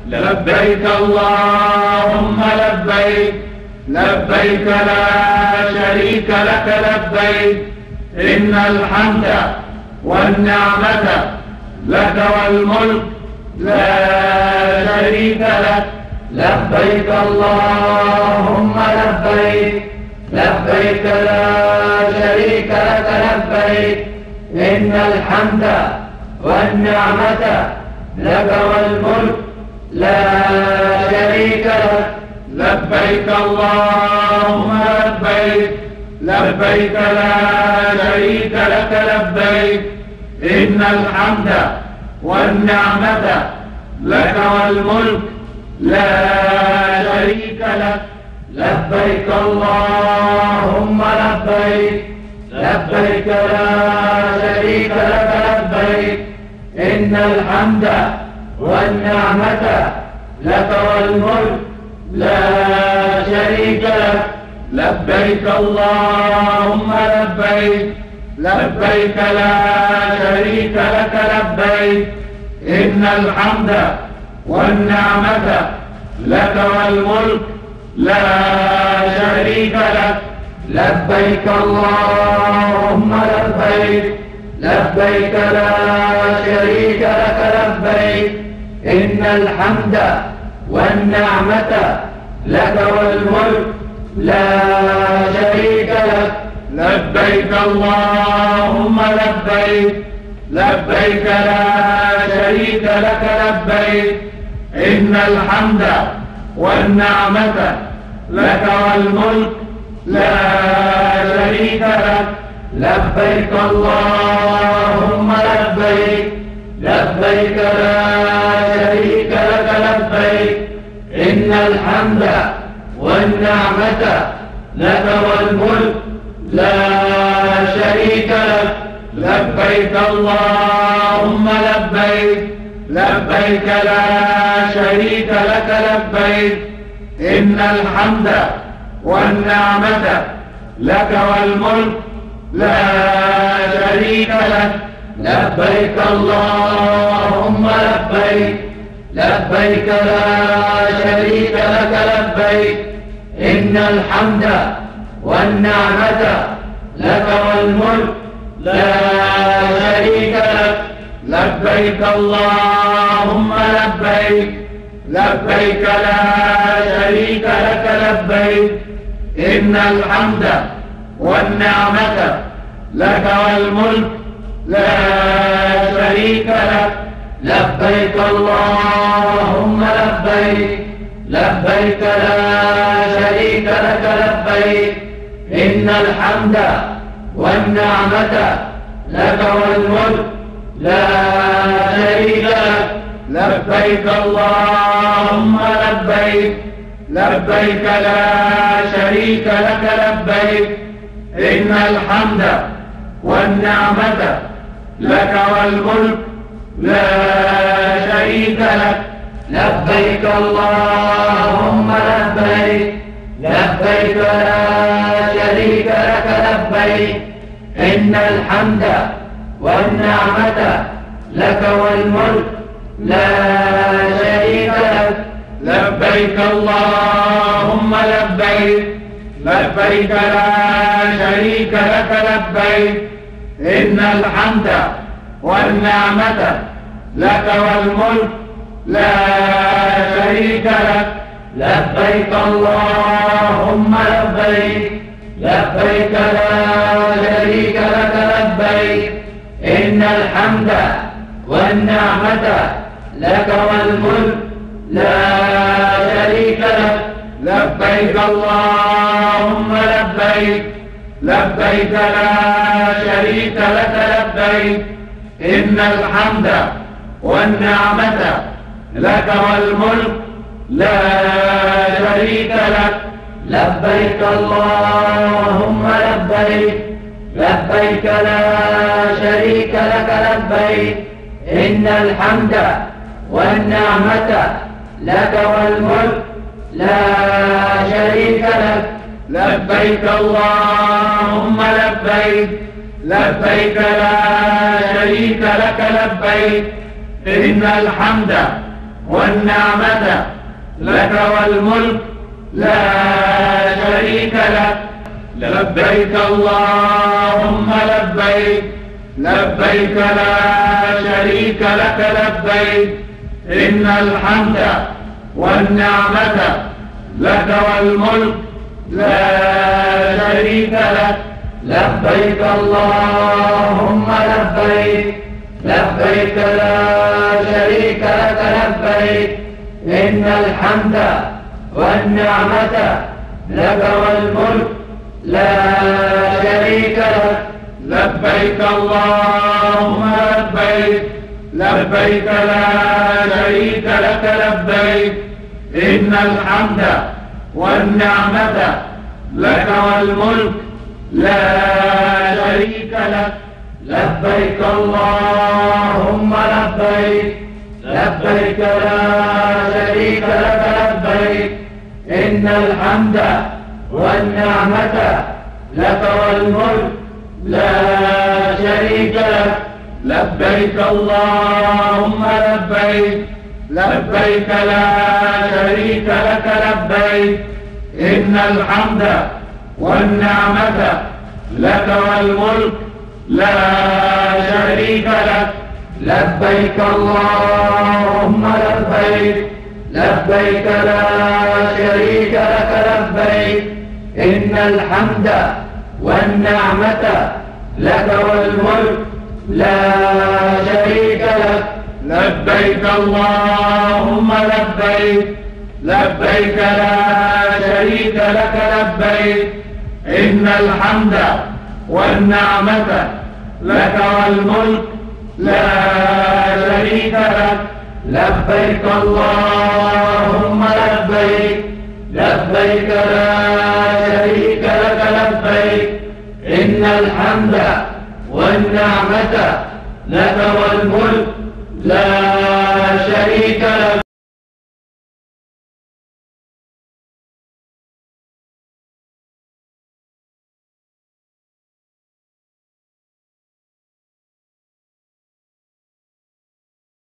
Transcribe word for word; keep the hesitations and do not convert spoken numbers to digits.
لبيك اللهم لبيك لبيك لا شريك لك لبيك إن الحمد والنعمة لك والملك لا شريك لك لبيك اللهم لبيك لبيك لا شريك لك لبيك إن الحمد والنعمة لك والملك لا شريك لك لبيك اللهم لبيك لبيك لا شريك لك لبيك إن الحمد والنعمة لك والملك لا شريك لك لبيك اللهم لبيك لبيك لا شريك لك لبيك إن الحمد والنعمة لك والملك لا شريك لك لبيك اللهم لبيك لبيك لا شريك لك لبيك إن الحمد والنعمة لك والملك لا شريك لك لبيك اللهم لبيك لبيك لا شريك لك لبيك إن الحمد والنعمة لك والملك لا شريك لك لبيك اللهم لبيك لبيك لا شريك لك لبيك إن الحمد والنعمة لك والملك لا شريك لك لبيك اللهم لبيك لبيك لا شريك لك لبيك إن الحمد والنعمة لك والملك لا شريك لك لبيك اللهم لبيك لبيك لا شريك لك لبيك إن الحمد والنعمة لك والملك لا شريك لك لبيك اللهم لبيك لبيك لا شريك لك لبيك إن الحمد والنعمة لك والملك لا شريك لك لبيك اللهم لبيك لبيك لا شريك لك لبيك إن الحمد والنعمة لك والملك لا شريك لك لبيك اللهم لبيك لبيك لا شريك لك لبيك إن الحمد والنعمة لك والملك لا شريك لك لبيك اللهم لبيك لبيك لا شريك لك لبيك إن الحمد والنعمة لك والملك لا شريك لك لبيك اللهم لبيك لبيك لا شريك لك لبيك إن الحمد والنعمة لك والملك لا شريك لك لبيك اللهم لبيك لبيك لا شريك لك لبيك إن الحمد والنعمة لك والملك لا شريك لك لبيك اللهم لبيك لبيك لا شريك لك لبيك إن الحمد والنعمة لك والملك لا شريك لك لبيك اللهم لبيك لبيك لا شريك لك لبيك إن الحمد والنعمة لك والملك لا شريك لك لبيك اللهم لبيك لبيك لا شريك لك لبيك إن الحمد والنعمة لك والملك لا شريك لك لبيك اللهم لبيك لبيك لا شريك لك لبيك إن الحمد والنعمة لك والملك لا شريك لك. لبيك اللهم لبيك، لبيك لا شريك لك لبيك، إن الحمد والنعمة لك والملك لا شريك لك. لبيك اللهم لبيك، لبيك لا شريك لك لبيك، إن الحمد والنعمة لك والملك لا شريك لك. لبيك اللهم لبيك، لبيك لا شريك لك لبيك، إن الحمد والنعمة لك والملك لا شريك لك. لبيك اللهم لبيك، لبيك لا شريك لك لبيك، إن الحمد والنعمة لك والملك لا شريك لك. لبيك اللهم لبيك، لبيك لا شريك لك لبيك، إن الحمد والنعمة لك والملك لا شريك لك. لبيك اللهم لبيك، لبيك لا شريك لك لبيك، إن الحمد والنعمة لك والملك لا شريك لك. لبيك اللهم لبيك، لبيك لا شريك لك لبيك، إن الحمد والنعمة لك والملك لا شريك لك. لبيك اللهم لبيك، لبيك لا شريك لك لبيك، إن الحمد والنعمة لك والملك لا